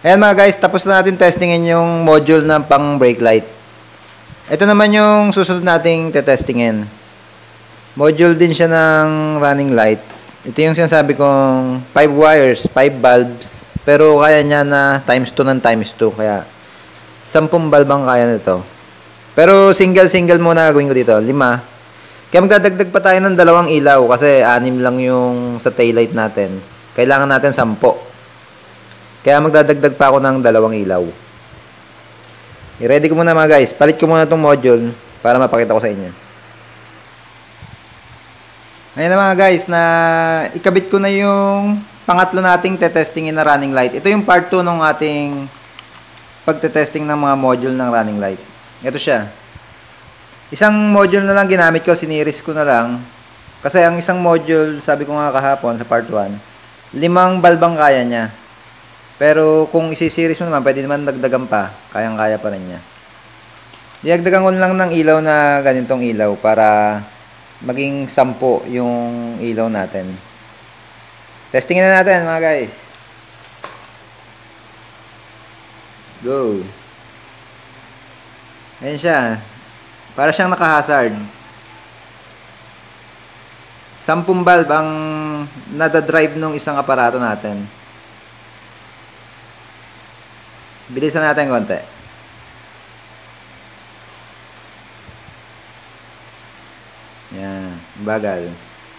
Ayan mga guys, tapos na natin testingin yung module ng pang brake light. Ito naman yung susunod nating tetestingin. Module din siya ng running light. Ito yung sinasabi kong 5 wires, 5 bulbs. Pero kaya niya na times 2 ng times 2. Kaya 10 bulb ang kaya nito. Pero single muna gawin ko dito. 5. Kaya magdadagdag pa tayo ng 2 ilaw. Kasi 6 lang yung sa taillight natin. Kailangan natin 10. Kaya magdadagdag pa ako ng 2 ilaw. I-ready ko muna mga guys. Palit ko muna itong module para mapakita ko sa inyo. Ngayon na mga guys, na ikabit ko na yung pangatlo nating tetestingin na running light. Ito yung part 2 ng ating pagtetesting ng mga module ng running light. Ito siya. Isang module na lang ginamit ko, siniris ko na lang. Kasi ang isang module, sabi ko nga kahapon sa part 1, 5 balbang kaya niya. Pero kung isi-series mo naman, pwede naman dagdagan pa. Kayang-kaya pa rin niya. Didagdagan ko lang ng ilaw na ganitong ilaw para maging 10 yung ilaw natin. Testingin na natin mga guys. Go. Ayan siya. Para siyang naka-hazard. 10 bulb ang nadadrive nung isang aparato natin. Bilisan natin konti. Yan, bagal.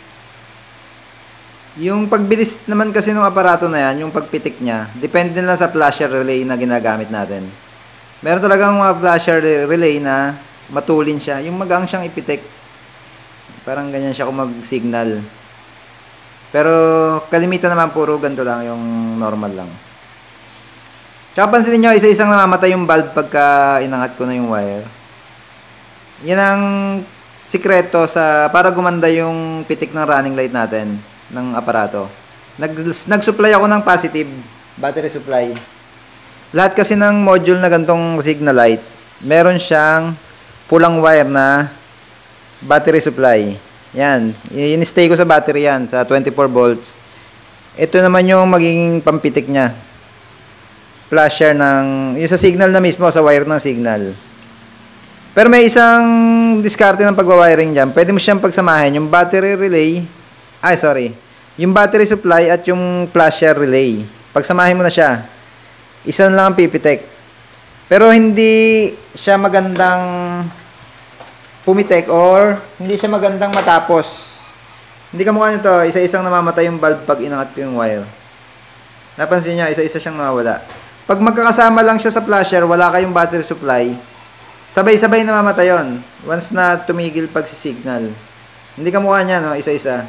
Yung pagbilis naman kasi ng aparato na yan, yung pagpitik niya, depende lang sa flasher relay na ginagamit natin. Meron talagang mga flasher relay na matulin siya. Yung magang siyang ipitik. Parang ganyan siya kung mag-signal. Pero kalimitan naman puro ganito lang, yung normal lang. Tsaka pansinin nyo, isa-isang namamatay yung bulb pagka inangat ko na yung wire. Yan ang sikreto sa para gumanda yung pitik ng running light natin ng aparato. Nag-supply ako ng positive battery supply. Lahat kasi ng module na gantong signal light, meron siyang pulang wire na battery supply. Yan, in-stay ko sa battery yan, sa 24 volts. Ito naman yung magiging pampitik niya. Flasher ng, yung sa signal na mismo, sa wire ng signal. Pero may isang diskarte ng pagwawiring dyan. Pwede mo siyang pagsamahin, yung battery relay, yung battery supply at yung flasher relay. Pagsamahin mo na siya, isa lang ang pipitik. Pero hindi siya magandang pumitik or hindi siya magandang matapos. Hindi ka mukha nito, isa-isang namamatay yung bulb pag inangat ko yung wire. Napansin nyo, isa-isa siyang nawawala. Pag magkakasama lang siya sa flasher, wala kayong battery supply, sabay-sabay namamatay yun. Once na tumigil pagsisignal. Hindi ka mukha niya, no? Isa-isa.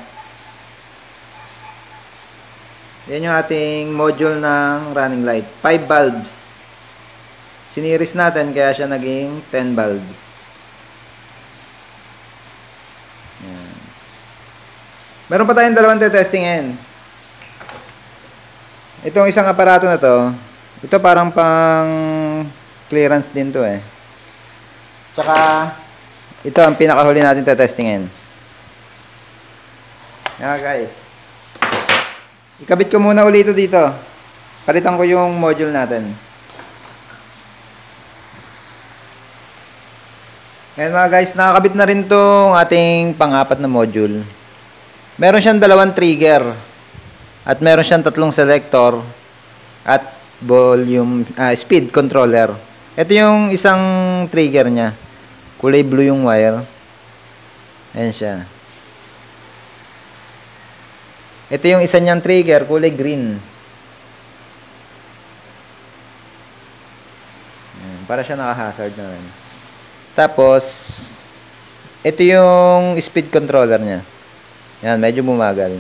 Yan yung ating module ng running light. 5 bulbs. Siniris natin, kaya siya naging 10 bulbs. Yan. Meron pa tayong 2 tetestingin. Itong isang aparato na to, ito parang pang clearance din to eh. Tsaka, ito ang pinakahuli natin tetestingin. Yan guys. Ikabit ko muna ulit ito dito. Palitan ko yung module natin. Ngayon mga guys, nakakabit na rin itong ating pang-apat na module. Meron siyang 2 trigger. At meron siyang 3 selector. At volume, speed controller. Ito yung isang trigger niya. Kulay blue yung wire. Ayan siya. Ito yung isa niyang trigger, kulay green. Ayan, para siya naka-hazard na rin. Tapos, ito yung speed controller niya. Ayan, medyo bumagal.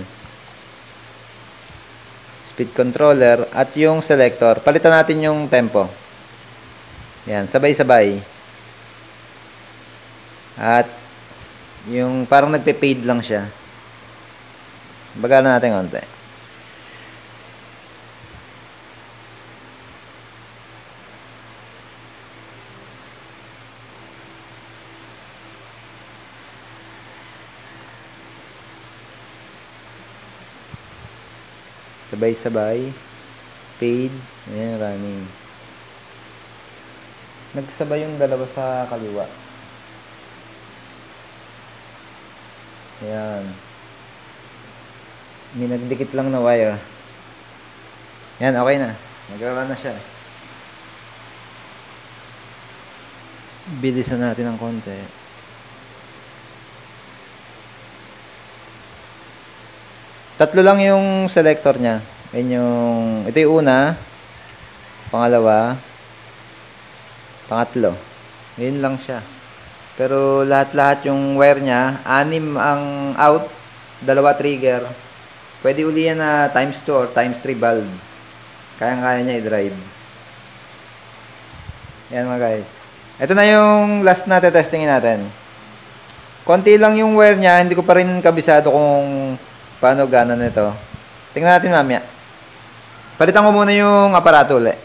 Speed controller at yung selector. Palitan natin yung tempo. Yan, sabay-sabay. At yung parang nagpe-fade lang siya. Bagalan natin konti. Sabay-sabay. fade. Ayan, running. Nagsabay yung dalawa sa kaliwa. Ayan. May nagdikit lang na wire. Ayan, okay na. Nagra-run na siya. Bilisan natin ng konti. Tatlo lang yung selector niya. Ito yung una, pangalawa, pangatlo. Ngayon lang siya. Pero lahat-lahat yung wire niya, 6 ang out, 2 trigger. Pwede uli yan na times 2 or times 3 bulb. Kaya-kaya niya i-drive. Yan mga guys. Ito na yung last na testingin natin. Konti lang yung wire niya, hindi ko pa rin kabisado kung paano gana nito. Tingnan natin mamaya. Palitan ko muna yung aparato ulit.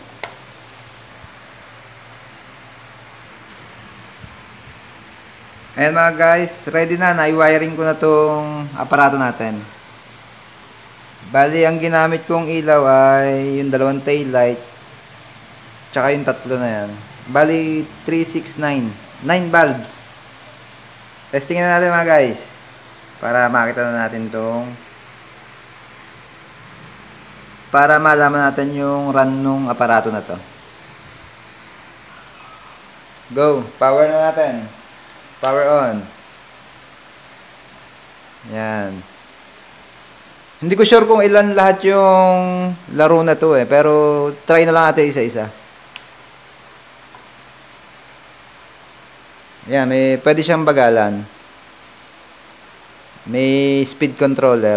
Ayan mga guys, ready na. Na-wiring ko na tong aparato natin. Bali, ang ginamit kong ilaw ay yung 2 tail light tsaka yung 3 na yan. Bali, 369. 9 bulbs. Testingin na natin mga guys. Para makita na natin tong para malaman natin yung run nung aparato na to. Go! Power na natin. Power on. Yan. Hindi ko sure kung ilan lahat yung laro na to eh. Pero try na lang natin isa-isa. Yan, pwede siyang bagalan. May speed controller.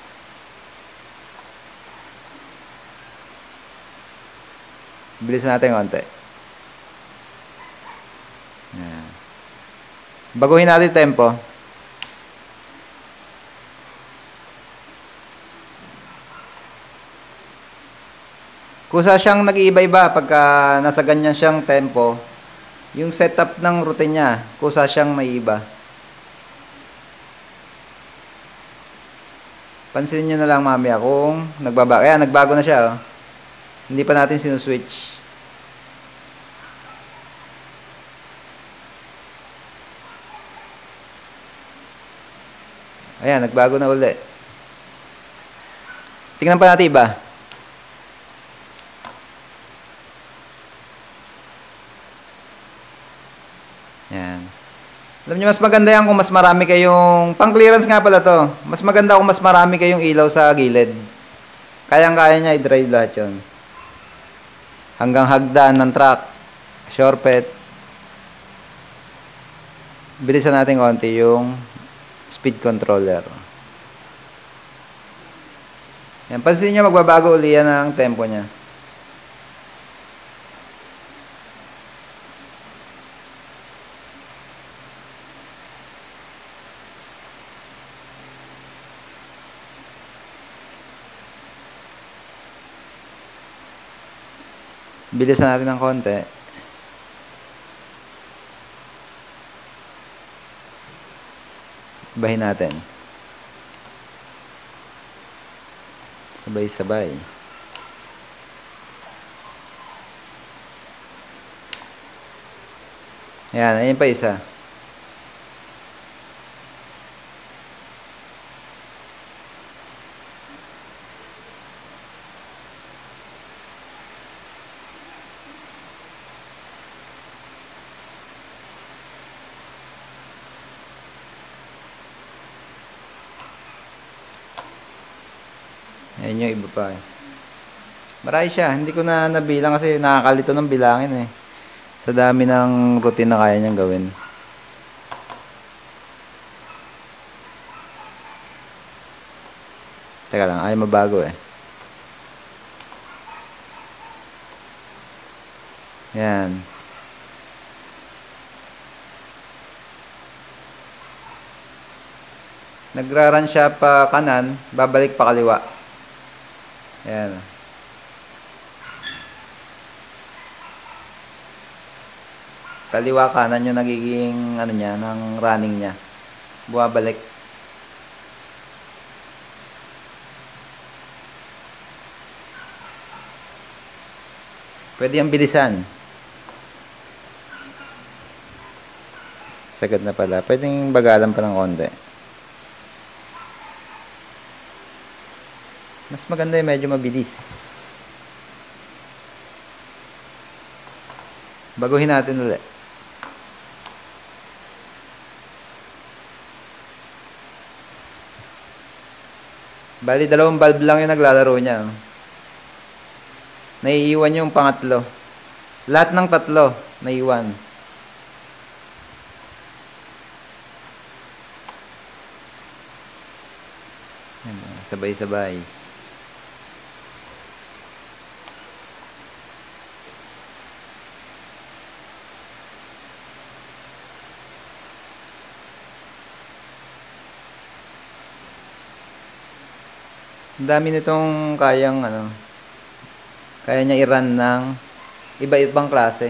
Bilisan natin konti. Yan. Baguhin natin tempo. Kusa siyang nag-iiba-iba pagka nasa ganyan siyang tempo. Yung setup ng routine niya, kusa siyang naiiba. Pansinin nyo na lang mamaya kung nagbabago. Ayan, nagbago na siya. Oh. Hindi pa natin sinuswitch. Ayan, nagbago na uli. Tingnan pa natin iba. Ayan. Alam niyo, mas maganda yan kung mas marami kayong... Pang-clearance nga pala to. Mas maganda kung mas marami kayong ilaw sa gilid. Kayang-kaya niya i-drive lahat yun. Hanggang hagdan ng truck. Shortcut. Bilisan natin konti yung speed controller. Yan, pansin niyo magbabago uli yan ang tempo niya. Bilisan natin ng konti. Ibahin natin. Sabay-sabay. Ayan, ayun pa isa. Ayan yung iba pa eh. Marami siya. Hindi ko na nabilang kasi nakakalito ng bilangin eh. Sa dami ng routine na kaya niyang gawin. Teka lang, ay mabago eh. Yan. Nagra-run siya pa kanan, babalik pa kaliwa. Ayan. Kaliwa kanan yung nagiging ano niya, ng running niya. Buwabalik. Pwede yung bilisan. Sagad na pala. Pwedeng bagalan pa ng konti. Mas maganda yung medyo mabilis. Baguhin natin ulit. Bali, 2 valve lang yung naglalaro niya. Naiiwan yung pangatlo. Lahat ng 3, naiiwan. Sabay-sabay. Ang dami nitong kayang kaya niya i-run ng iba-ibang klase.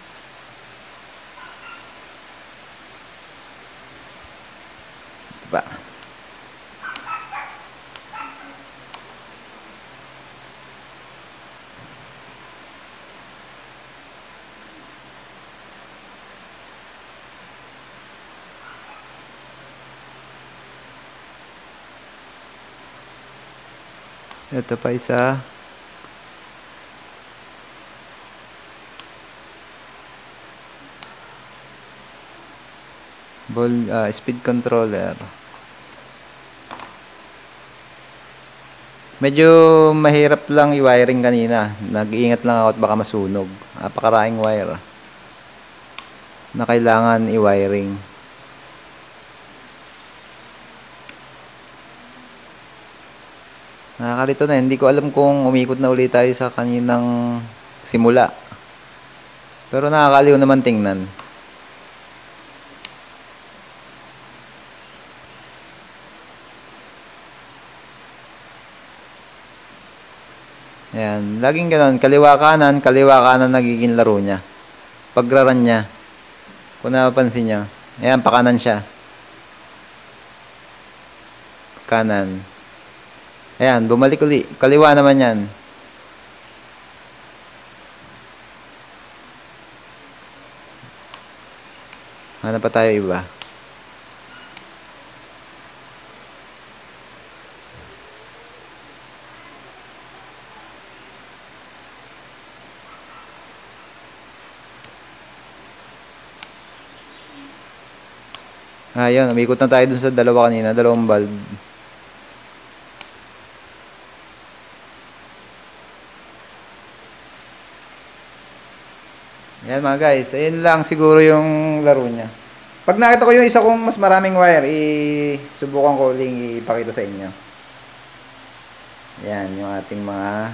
Diba? Ito pa isa. Speed controller. Medyo mahirap lang i-wiring kanina. Nag-iingat lang ako at baka masunog. Napakaraming wire na kailangan i-wiring. Nakakalito na. Hindi ko alam kung umikot na ulit tayo sa kaninang simula. Pero nakakaliw naman tingnan. Ayan. Laging ganoon. Kaliwa kanan nagiging laro niya. Pagraran niya. Kung napapansin niyo. Ayan, pakanan siya. Kanan. Ayan, bumalik uli. Kaliwa naman yan. Hanap pa tayo iba. Ayun, umikot na tayo dun sa dalawa kanina. 2 valve. Ayan mga guys, ayun lang siguro yung laro niya. Pag nakita ko yung isa kong mas maraming wire, subukan ko uling ipakita sa inyo. Ayan, yung ating mga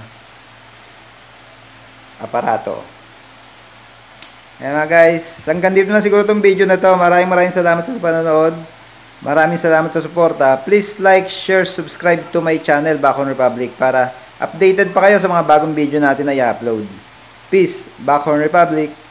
aparato. Ayan mga guys, hanggang dito na siguro itong video na to. Maraming salamat sa panonood. Maraming salamat sa suporta. Please like, share, subscribe to my channel, Backhorn Republic, para updated pa kayo sa mga bagong video natin na i-upload. Peace, Backhorn Republic.